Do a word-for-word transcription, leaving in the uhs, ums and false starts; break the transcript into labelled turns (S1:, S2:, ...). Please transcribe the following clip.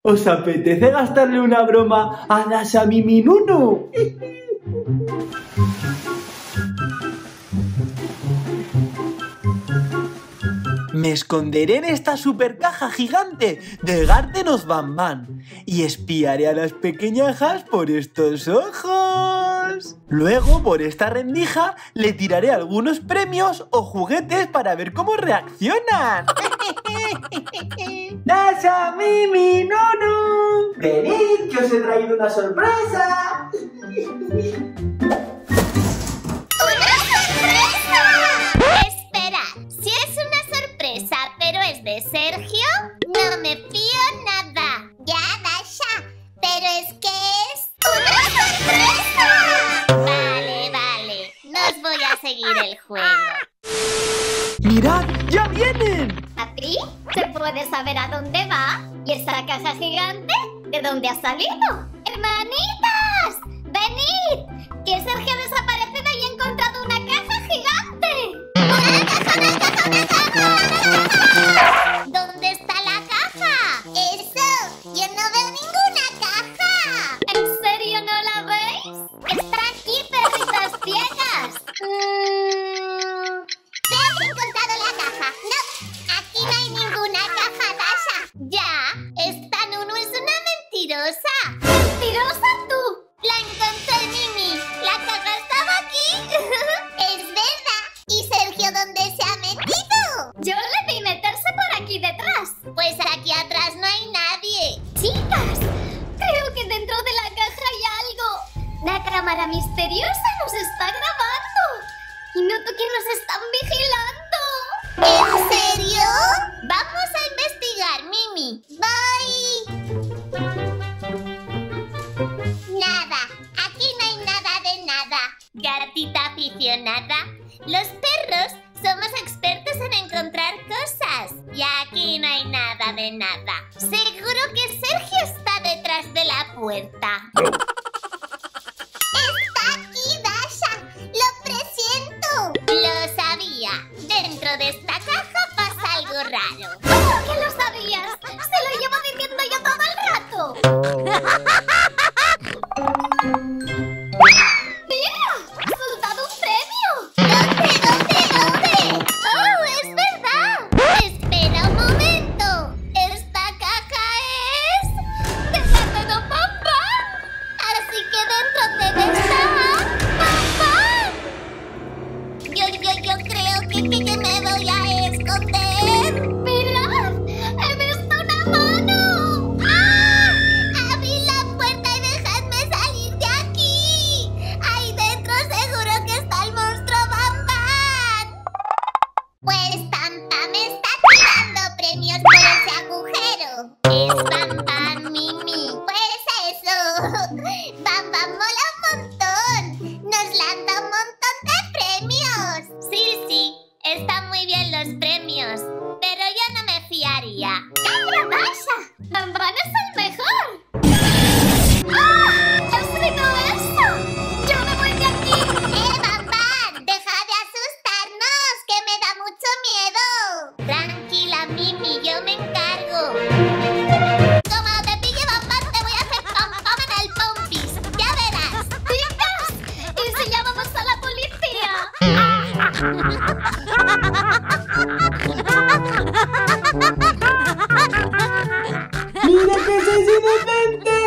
S1: ¿Os apetece gastarle una broma a Dasha Mimi Nunu? Me esconderé en esta super caja gigante de Garden Bam Bam y espiaré a las pequeñajas por estos ojos. Luego, por esta rendija, le tiraré algunos premios o juguetes para ver cómo reaccionan. ¡Dasha Mimi Nunu! ¡Venid, que os he traído una sorpresa!
S2: ¿Pero es de Sergio? No me fío nada. Ya, Dasha, pero es que es una sorpresa. Vale, vale, no os voy a seguir el juego.
S1: ¡Mirad, ya vienen!
S2: ¿Papi? ¿Se puede saber a dónde va? ¿Y esa caja gigante? ¿De dónde ha salido? ¡Hermanitas! ¡Venid! Que Sergio ha desaparecido y ha encontrado una caja gigante. ¡Una caja, una caja, una caja! ¿Dónde está la caja? ¡Eso! ¡Yo no veo ninguna caja! ¿En serio no la veis? ¡Está aquí, perritas ciegas! Mm... ¡Te has encontrado la caja! ¡No! ¡Aquí no hay ninguna caja, Dasha! ¡Ya! ¡Esta Nunu es una mentirosa! ¡Mentirosa tú! ¡La encontré, Mimi! ¡La caja estaba aquí! ¡Es verdad! ¿Y Sergio dónde se ha metido? Yo le vi meterse por aquí detrás. Pues aquí atrás no hay nadie. Chicas, creo que dentro de la caja hay algo. La cámara misteriosa nos está grabando. Y noto que nos están vigilando. ¿En serio? Vamos a investigar, Mimi. Bye. Nada, aquí no hay nada de nada. Gatita aficionada, los perros somos expertos en encontrar cosas. Y aquí no hay nada de nada. Seguro que Sergio está detrás de la puerta. ¡Está aquí, Dasha! ¡Lo presiento! Lo sabía. Dentro de esta caja pasa algo raro. ¿Cómo que lo sabías? Se lo llevo diciendo yo todo el rato. ¡Mira! ¡Ha soltado un premio! ¿Dónde, dónde, dónde? ¡Oh, es verdad! Espera un momento. ¿Esta caja es de Garden Bam Bam? Así que dentro debe estar Bam Bam. Yo, yo, yo creo que, que, que me voy a esconder. ¡Mirad! ¡He visto una mano! ¡Ah! ¡Abrid la puerta y dejadme salir de aquí! ¡Ahí dentro seguro que está el monstruo Bam Bam! Pues Bam Bam está tirando premios por ese agujero. Es Bam Bam, Mimi. Pues eso. Bam Bam mola un montón. Nos lanza un montón de premios. Sí, sí. Están muy bien los premios. Pero yo no me fiaría. ¡Calla, Dasha! ¡Bam Bam es el mejor! ¡Ah! ¿Qué ha sido eso? ¡Yo me voy de aquí! ¡Eh, Bam Bam! ¡Deja de asustarnos! ¡Que me da mucho miedo! Tranquila, Mimi, yo me encargo. Como te pille, Bam Bam, te voy a hacer pam pam en el pompis. ¡Ya verás! ¡Chicas! ¿Y si llamamos a la policía?
S1: ¡Mira que sois inocentes!